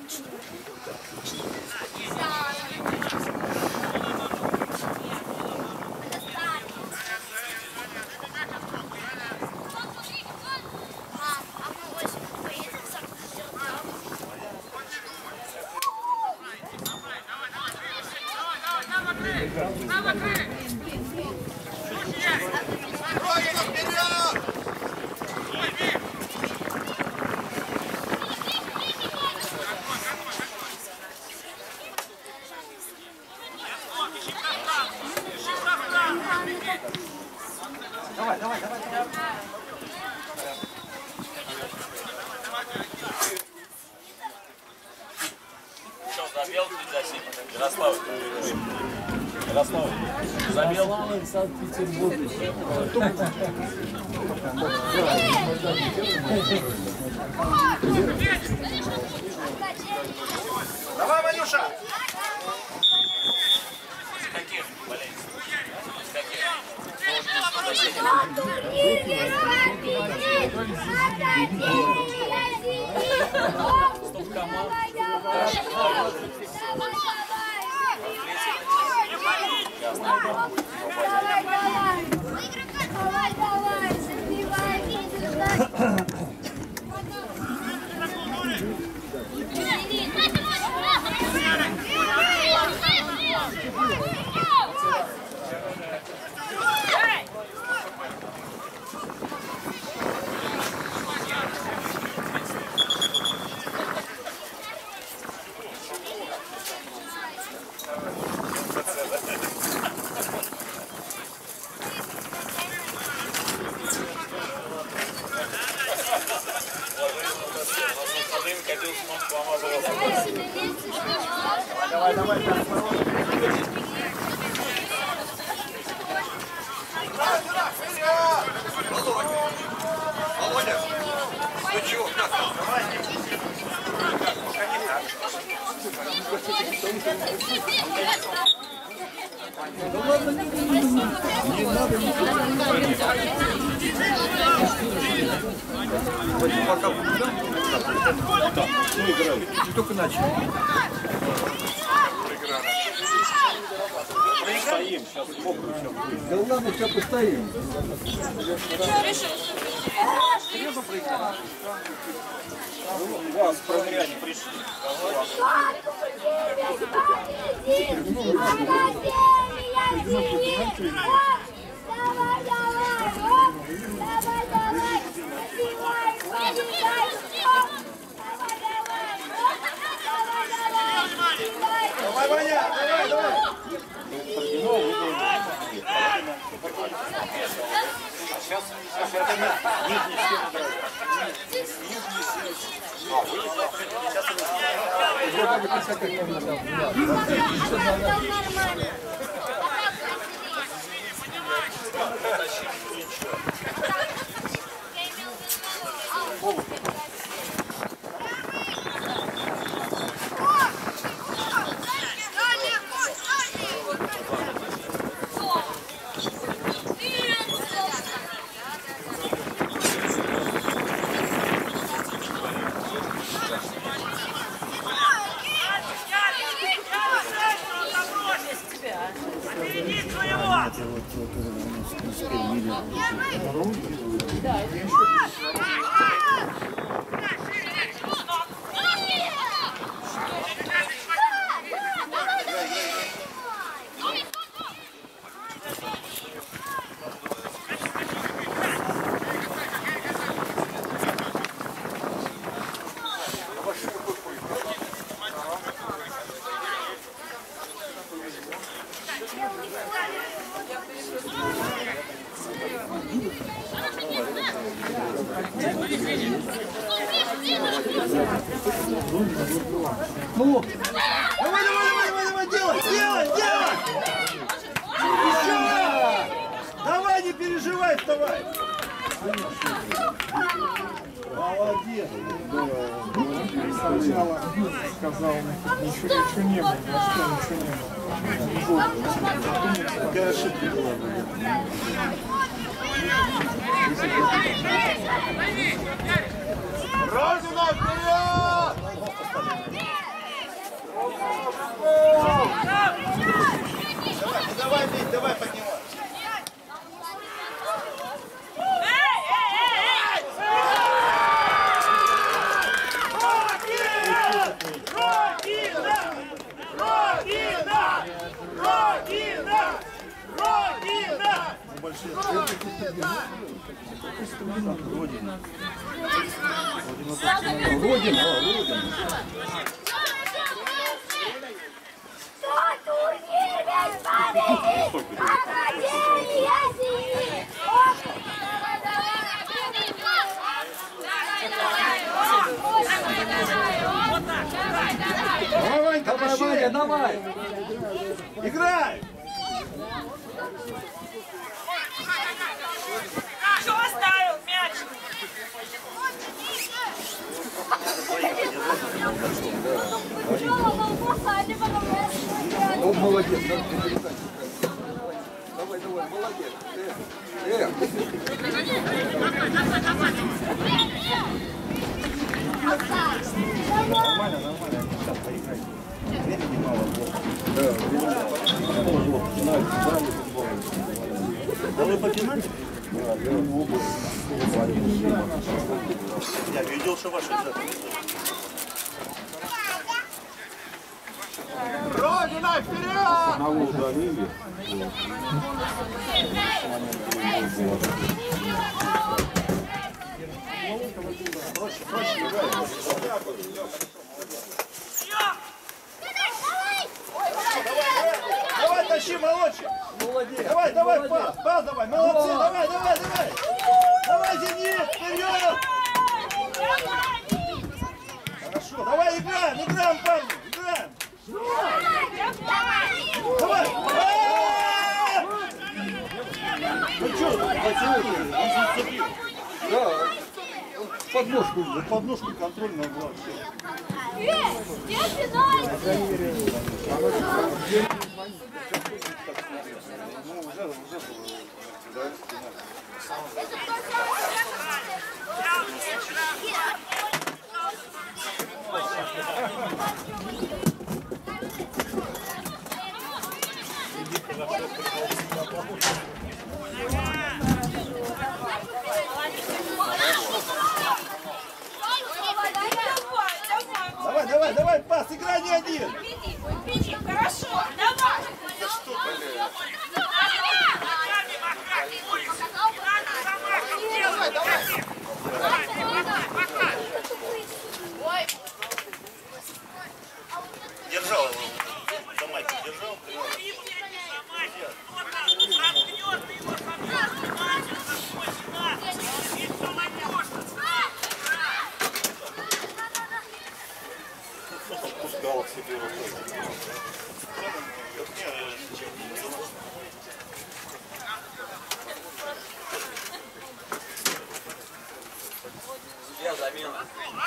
Ярослав, забил Санкт-Петербург. Давай, Ванюша! с каких болезней? С каких? Стоп команд. Давай, забивай, Давай, давай, давай. Володя, ты чего? Не надо пока только начали. Стоим, сейчас мокрый все будет. Да ладно, сейчас постоим. Вас проверять пришли. Давай, Ваня, давай, давай. Сейчас это нижний стену драйв. Ну, давай, давай, давай, давай, делай, делай, делай! Еще! Давай, не переживай, вставай! Молодец! Сначала сказал, ничего не было, вообще ничего не было. Какая ошибка была? Разумно, вперед! большие. Родина. Турнир без победы! Академия синих! Давай, Ванька, давай, давай. Играй. Что оставил мяч? Вот молодец. Давай, молодец. Нормально. Сейчас поиграй. Времени мало. Да, да вы по пенальти? Я видел, что ваши ребята. Родина, вперед! Одного удалили. Давай, тащи, молодчик! Молодец! Давай, пас, давай! Молодцы! Давай! Давай, Зенит! Вперед! Хорошо, давай играем, парни! Играем! Давай! Ну что, зацепил? Да, подножку контрольного была. Давай, пас, играй не один! Беги, хорошо, давай! Держал его, за майку держал. Пускал к себе рукой. Я замена.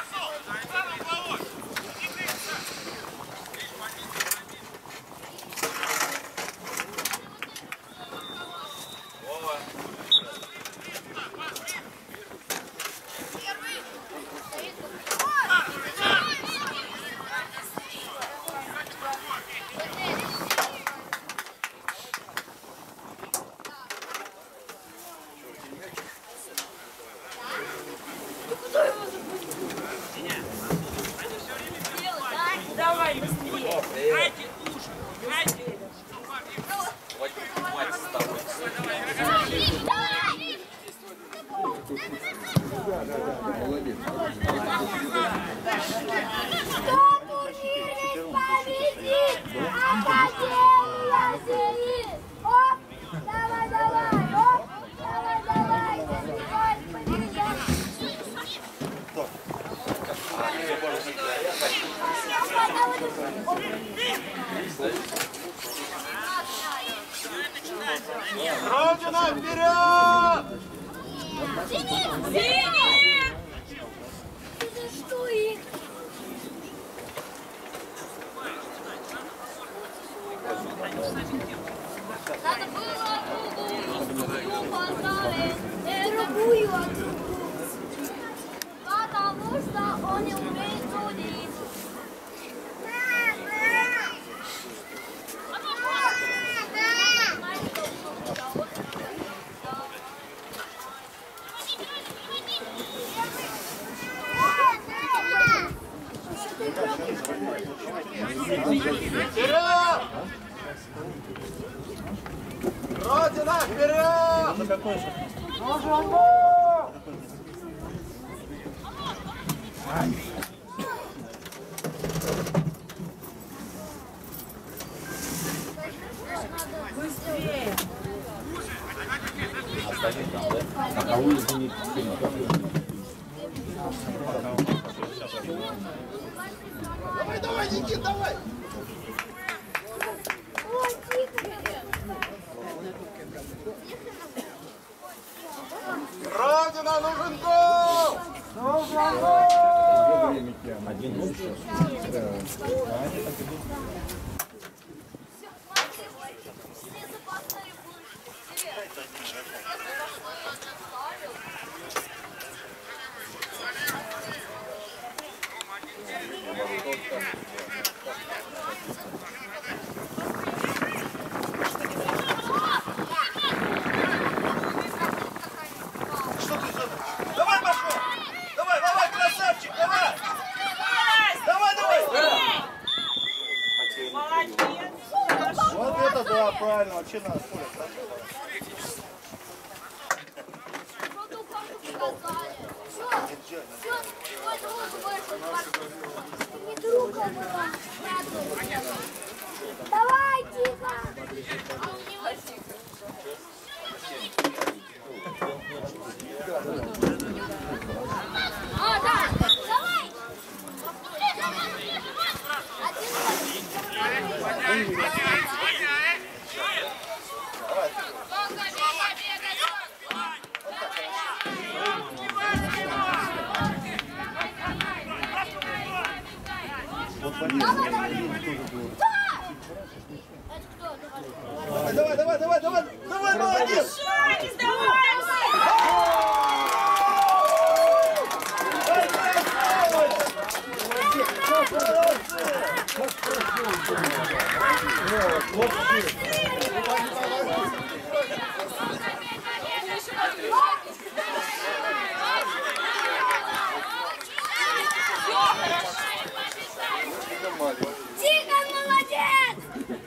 Давай быстрее! Играйте уши! Играйте! Мать с тобой. Молодец. Кто турнир победит? Академия синих! Оп! Давай! Оп! Давай! Забивай! Побеждай! Родина, вперед! Зенит! Что их? Надо было другую поздравить. Другую. Потому что он не умеет судить. Родина, вперед! За какой же? Быстрее. Давай, давай, Никит, давай! Ой, тихо. Родина, нужен гол! Все запасные будут. Давай, пошел! Давай, давай, красавчик, давай! Давай, давай! Молодец. Хорошо. Вот это да, правильно, вообще надо спорить. Что-то показали. Все, твой друг вышел. Не друг, а брат. Давай, тихо. А у него тихо. А, да, давай. Давай, давай, давай, давай, давай, давай, молодец! Хорошо, не сдавайся. Тихо, молодец!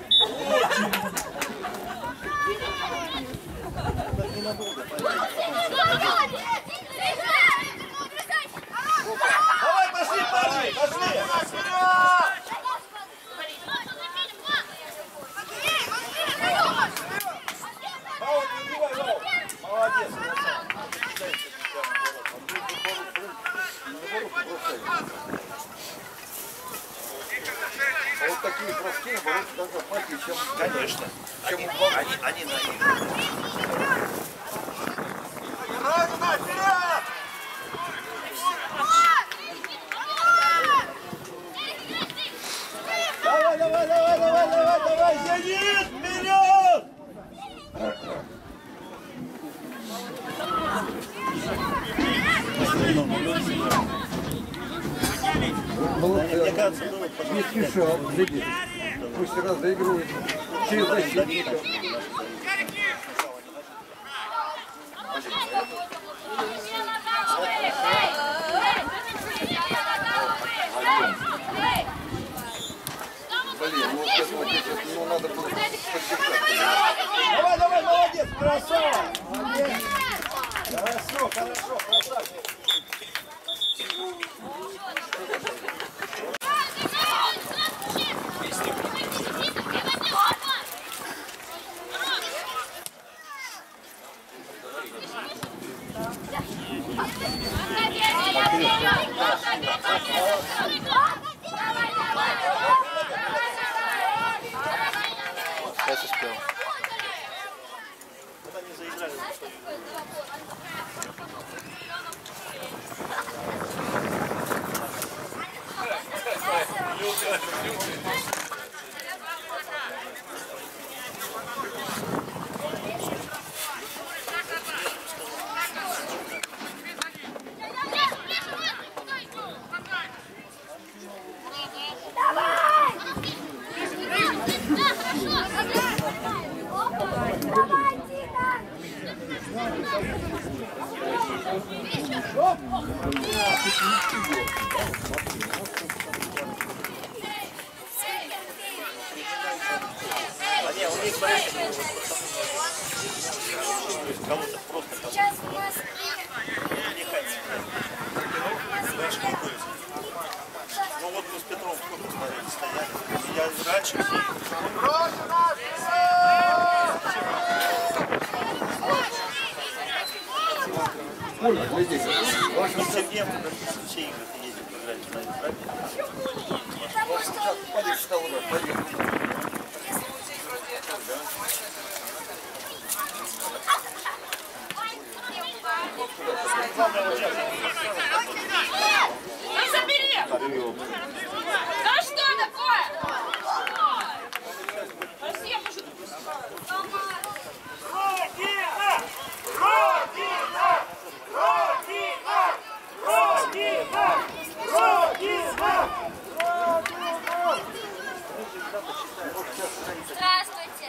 Давай, пошли, парни, пошли! Павел, не убивай, Павел. Молодец, А вот такие броски бороться даже опаснее, чем... Конечно. Они на них. Родина, вперед! Давай, давай, давай, давай, давай, давай, Зенит, вперед! Мне кажется, Не спеша, гляди. Пусть разыгрывают через защитника. Блин, ну вот этого действия, ну надо было поддержать. Давай, давай, молодец, красава! Молодец! Хорошо, хорошо, красавчик! Я успел. Давай, тихо! А не, у них, смотрите, вот мы с Петром сколько смотрели, стояли. Я раньше Оля, глядите. Сергеем все игры ты ездил, играли, знаете, правильно? Пойдем сюда, вот, пойдем. Ну забери! Да что такое? Россия, может, Родина! Родина! Родина! Родина! Родина! Здравствуйте.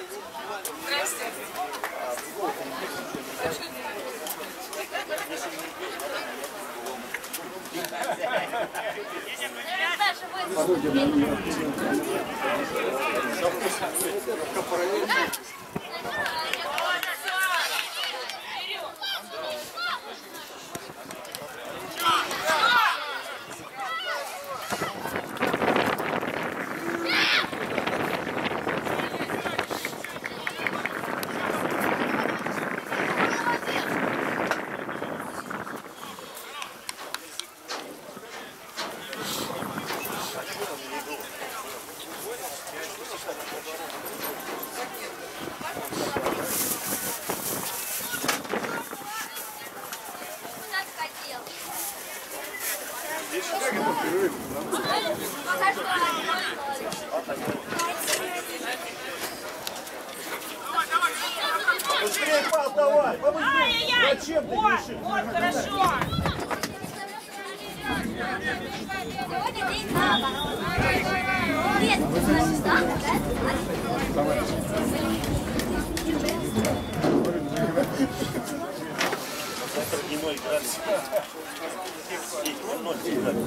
Быстрее пас давай! Побыстрее! ай-яй-яй! Зачем ты Вот, решил? вот, хорошо! Сегодня день папа. Привет, ты знаешь, да? Завтра дневной играли. И 0 играли.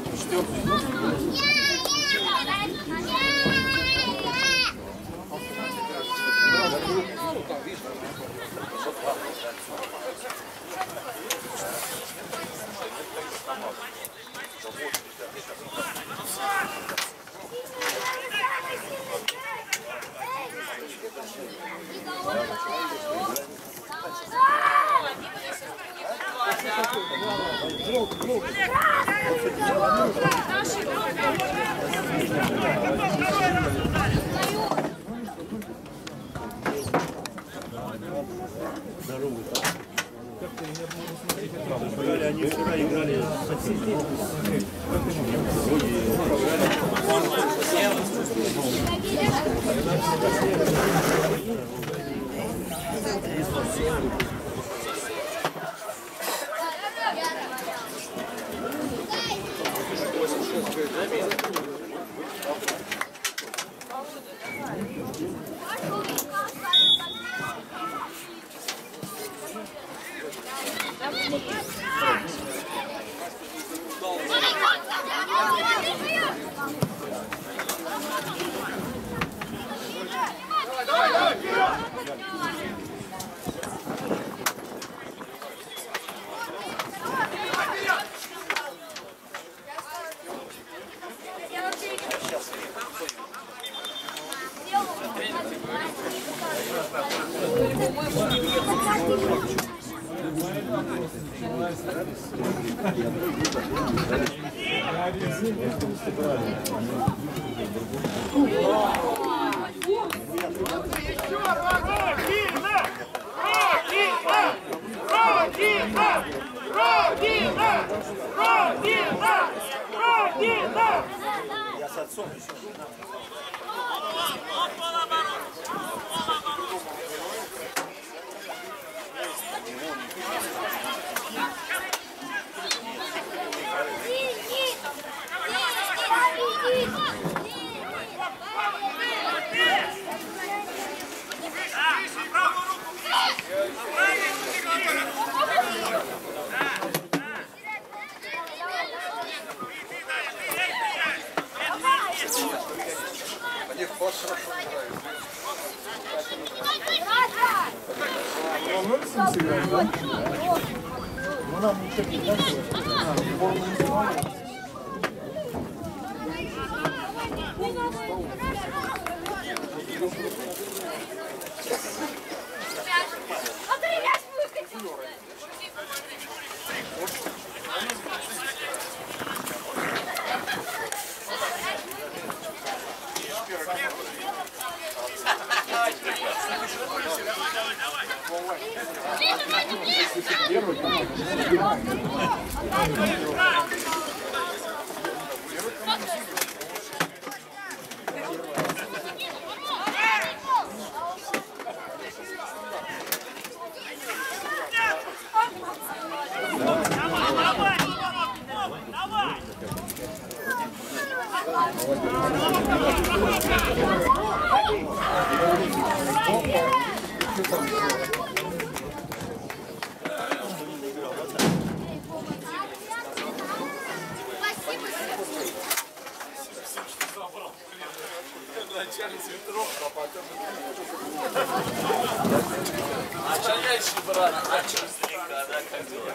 Они вчера играли Я с отцом еще. Они в класс хорошо играют. Волнуешься себя, да? Ну нам ничего не дадут. Форму не снимали. Начальничий брат, начальник, да, как дела?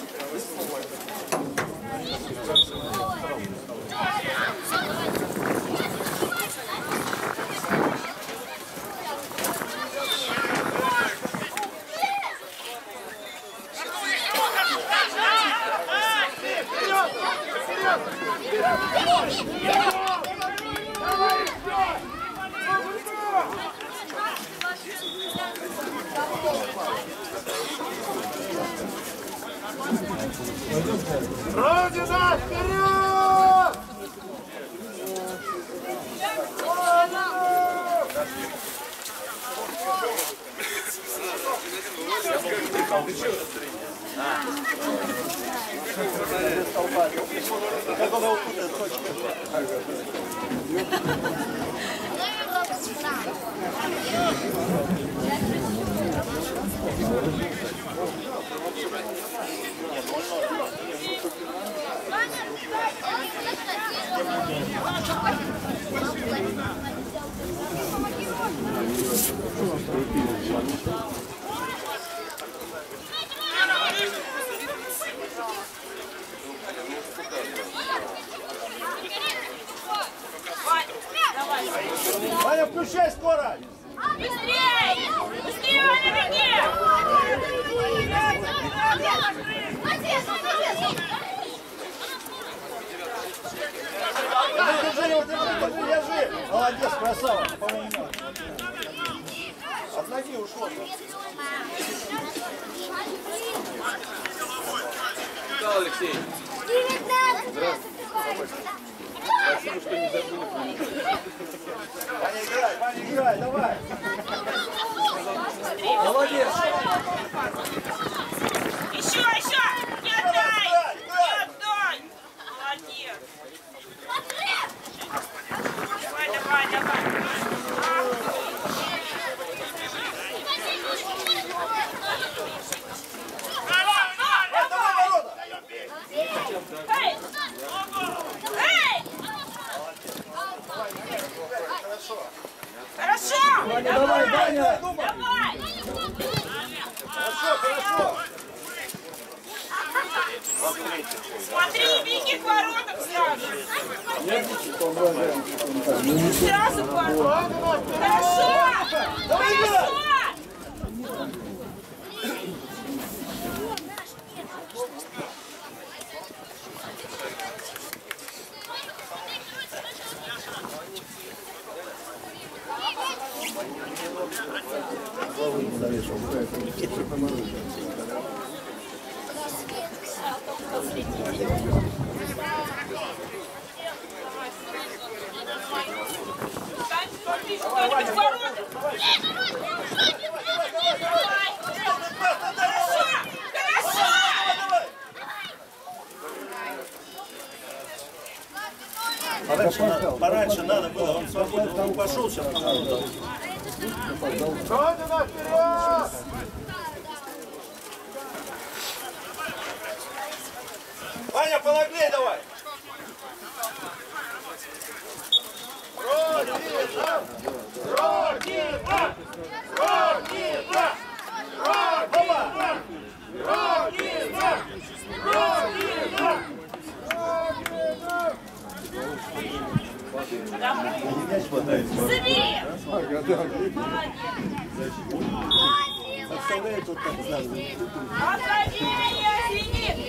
Родина, вперед! Как он его путает, Ваня, включай скорость! Быстрей! Быстрее, Ваня, беги! Держи его, держи! Молодец, красава! От ноги ушло. Да, Алексей. Спасибо, что не забыли. Ваня, играй, давай! Молодец! Еще! Не отдай! Не отдай! Молодец! Давай! Хорошо! Давай, Ваня! Давай! Хорошо! Смотри, беги к воротам сразу! Сразу к воротам! Хорошо! Хорошо! Пораньше надо было, он свободно он пошел, сейчас по-моему. Родина, вперед! Ваня, понаглей давай! Родина! Родина! Родина! Родина! Родина! Родина! Забери! Оставляй тут так сразу. Отходи, Зенит!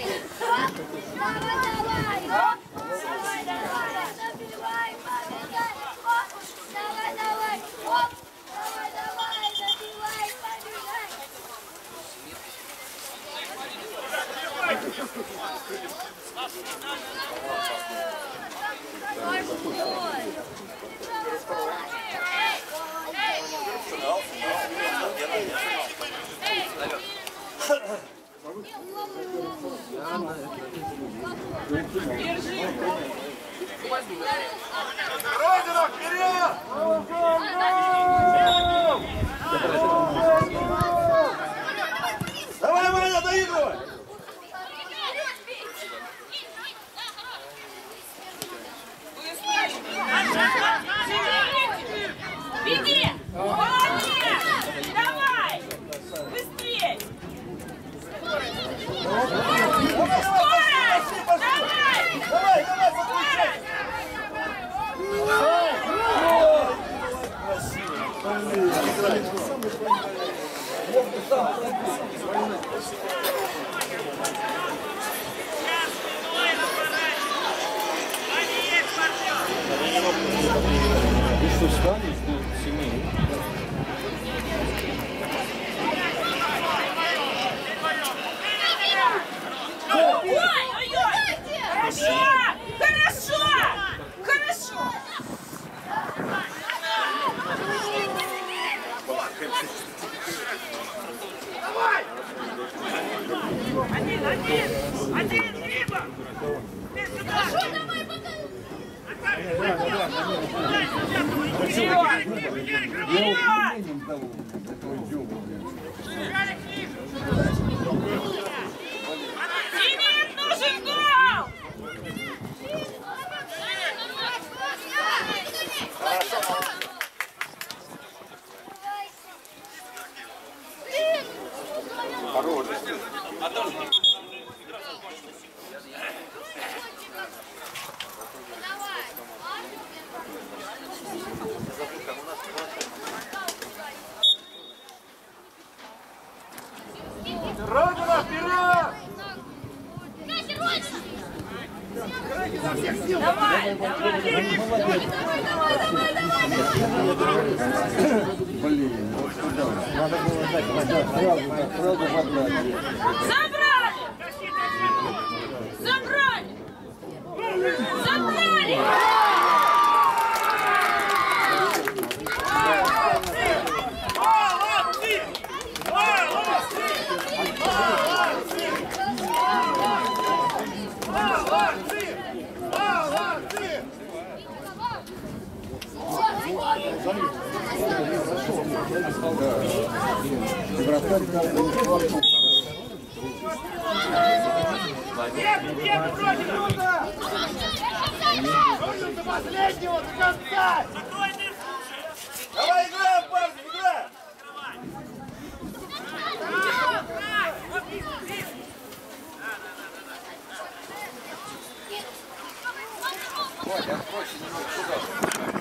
Родина, вперед! Давай, Ваня, доигрывай! Беги! Молодец! Давай! Быстрее! Скорость! Давай! Давай, давай, подключай! Ты что, станешь? Ты сильнее. Ой-ой-ой! Хорошо! Хорошо! Хорошо! Один, либо! Хорошо, давай, пока. Зенит нужен гол! Родина, вперед! Давай, давай! Блин, вот сюда. Надо было дать, сразу подать. Забрали! Забрали! Забрали! Последнего до конца! Давай играем, парни, играем! Ваня, откройся немного сюда.